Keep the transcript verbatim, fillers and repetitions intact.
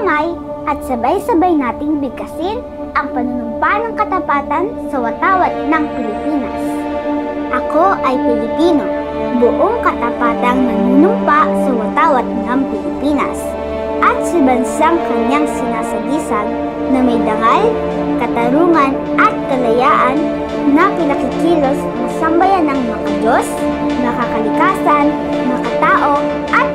kamay at sabay-sabay nating bigkasin ang panunumpa ng katapatan sa watawat ng Pilipinas. Ako ay Pilipino, buong katapatang nanunumpa sa watawat ng Pilipinas, at si bansang kanyang sinasagisag na may dangal, katarungan at kalayaan na pinakikilos ng sambayan ng makadiyos, makakalikasan, makatao at